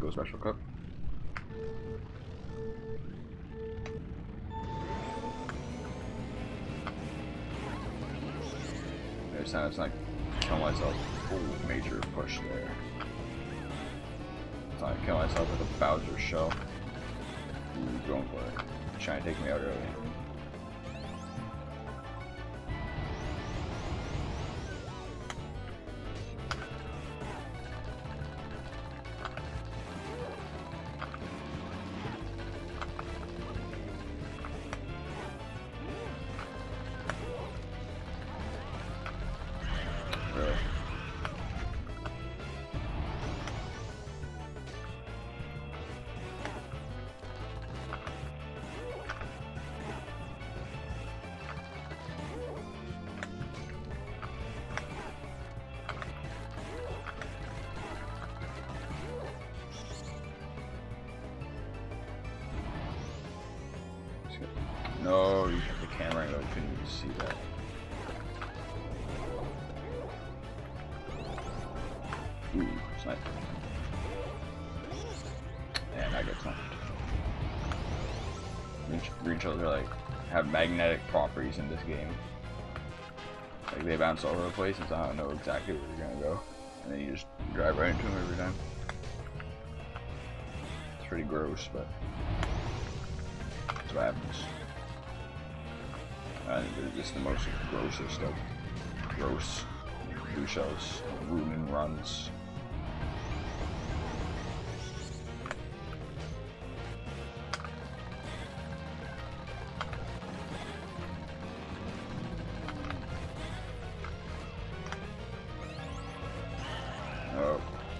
go special cup. This time it's not kill myself. Ooh, major push there. It's not kill myself with a Bowser shell. Ooh, going for it. Trying to take me out early. Really? No, you have the camera angle, you couldn't even see that. Ooh, sniper. And I get stunned. Green shells are like, have magnetic properties in this game. Like they bounce all over the place, and so I don't know exactly where you're gonna go. And then you just drive right into them every time. It's pretty gross, but that's what happens. This is the most grossest of gross blue shells, ruining runs. Oh.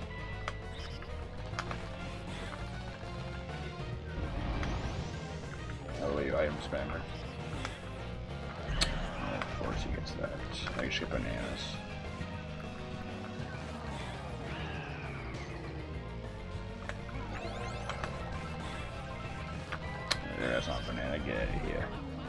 Oh, wait, item spammer. Of course he gets that. I can skip bananas. That's not banana, get out of here.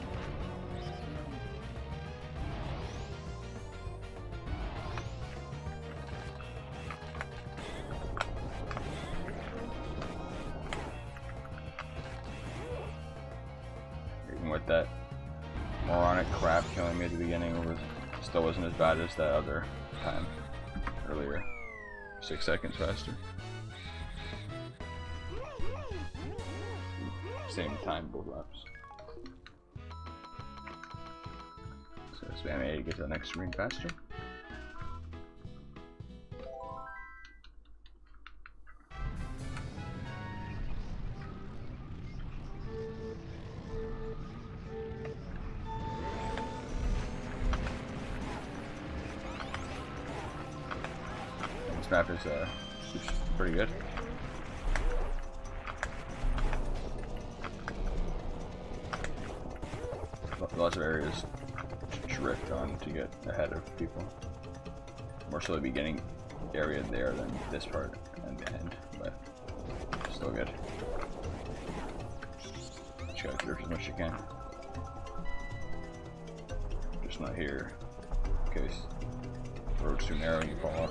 Even with that moronic crap killing me at the beginning, still wasn't as bad as that other time earlier. 6 seconds faster. Same time, both laps. So spam A to get to the next screen faster. This map is pretty good. Lots of areas to drift on to get ahead of people. More so the beginning area there than this part and the end, but still good. Just gotta drift as much as you can. Just not here, in case the road's too narrow and you fall off.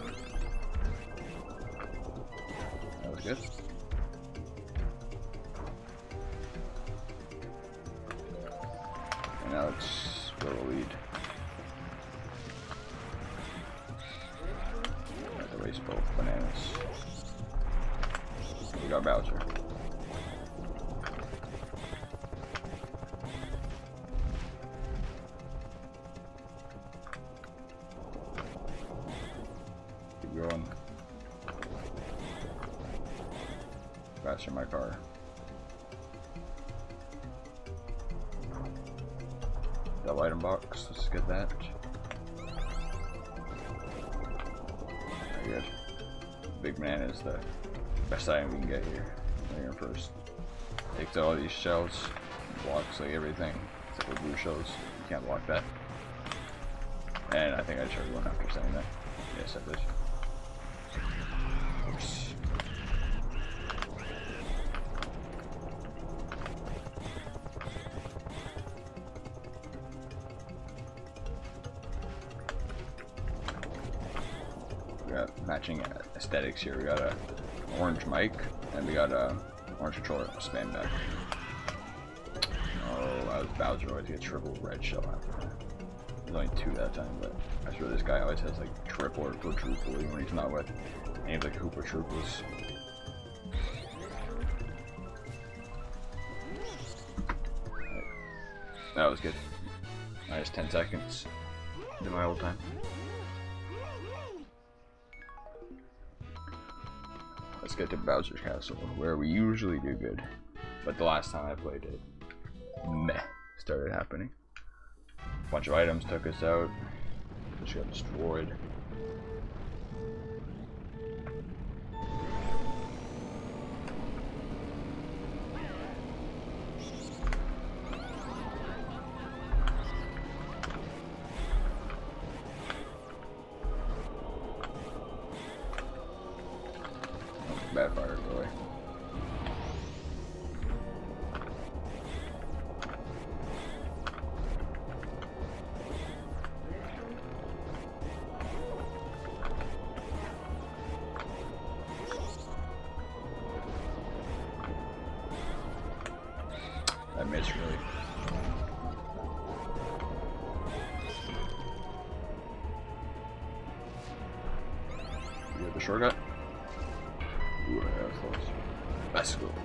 That was good. Now it's for the lead. Got to race both bananas. We got Bowser. Keep going. Faster my car. Double item box, let's get that. Very good. Big banana is the best item we can get here. Here first. Takes all these shells, blocks like everything. Except for blue shells. You can't block that. And I think I charged one after saying that. Yes, I did. Oops. Matching aesthetics here. We got a orange mic And we got orange controller, spam back. Oh, that was Bowser always gets triple red shell after that. There's only 2 that time, but I swear this guy always has like triple or quadruple even when he's not with any of the Koopa Troopas. Right. That was good. Minus 10 seconds to my old time. Let's get to Bowser's Castle, where we usually do good. But the last time I played it, meh started happening. A bunch of items took us out. Just got destroyed. Bad fire, really. I missed, really. You have the shortcut? Ooh, that was close. Let's go.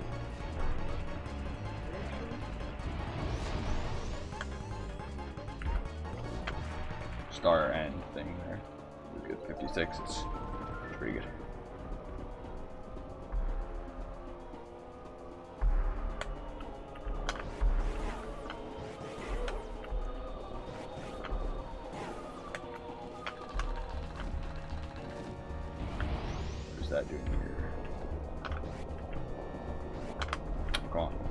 Star and thing there. We good 56. It's pretty good. What's that doing here? Come on.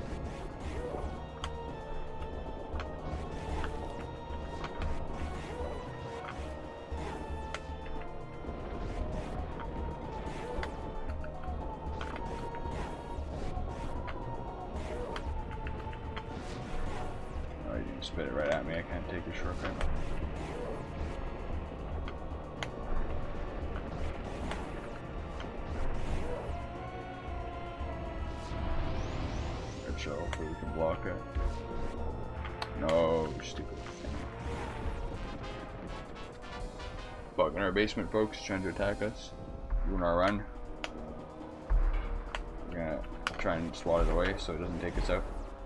Oh, you can spit it right at me. I can't take a shortcut. Hopefully we can block it. No, stupid thing. Bug in our basement, folks, trying to attack us. Doing our run. We're gonna try and swat it away so it doesn't take us out.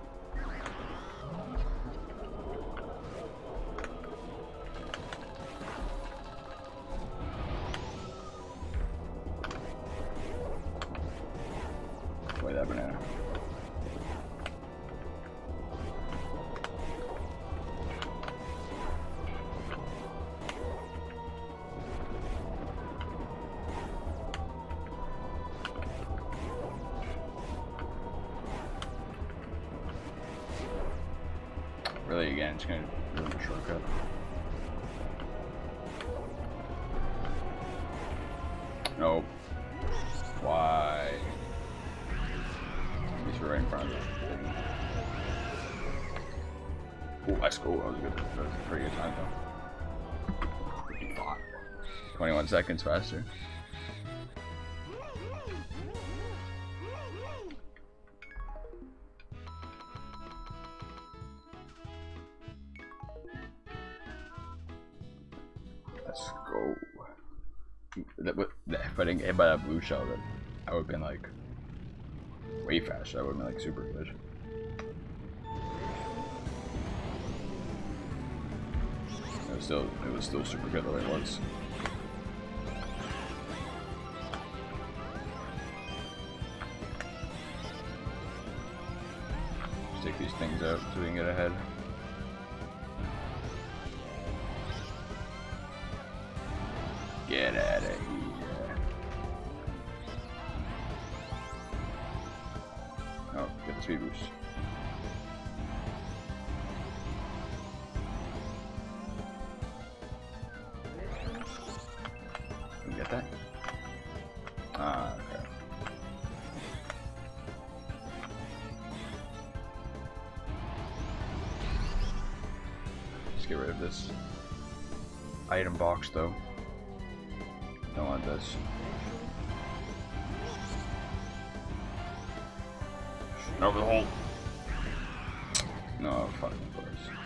Play that banana. Really, again, it's gonna ruin the shortcut. Nope. Why? At least we're right in front of it. Oh, let's go. That was good. That was a pretty good time, though. 21 seconds faster. Let's go. If I didn't get hit by that blue shell, then I would have been like way faster. I would have been like super good. It was still super good the way it was. Just take these things out so we can get ahead. Get out of here. Oh, get the speed boost. Can you get that? Ah, okay. Let's get rid of this item box though. Don't want this. Over the hole. No, fucking course.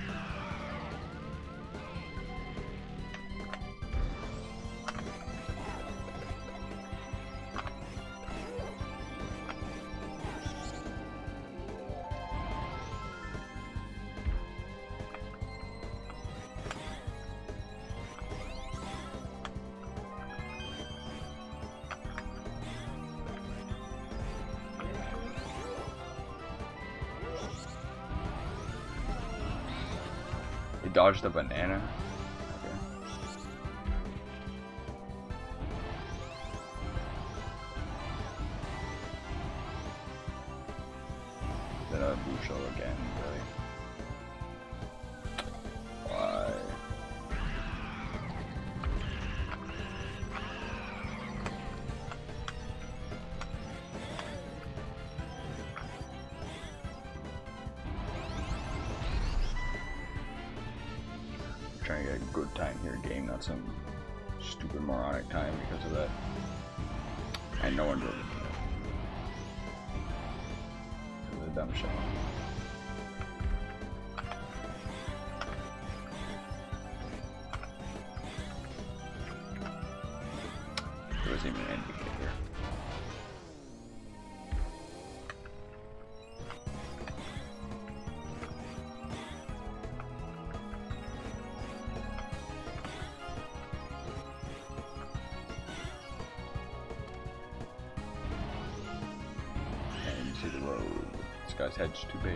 He dodged a banana. Okay. Then a blue shell again, really. Why? Trying to get a good time here, game, not some stupid moronic time because of that. And no one drove into that. It was a dumb shot. There wasn't even an indicator. To the road. This guy's head's too big.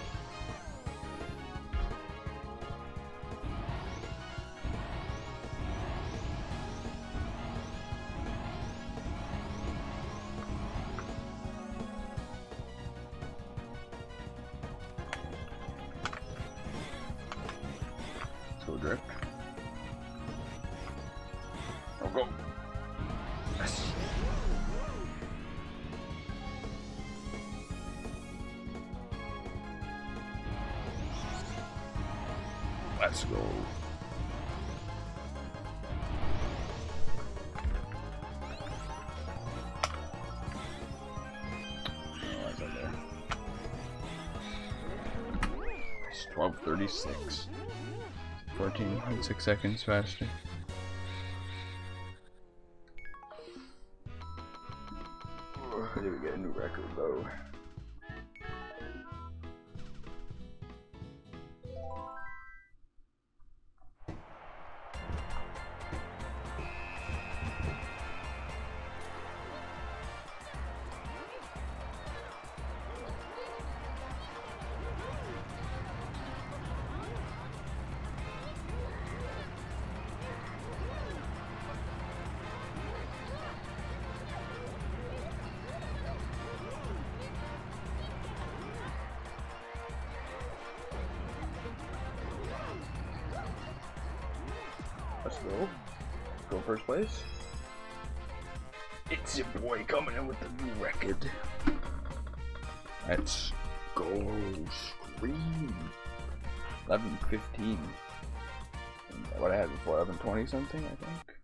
Let's go drift. Oh, go. Yes. Let's go. It's 12:36. 14.6 seconds faster. Did we get a new record though? Let's go. Go first place. It's your boy coming in with the new record. Let's go. Scream. 11:15. What I had before, 11:20 something, I think.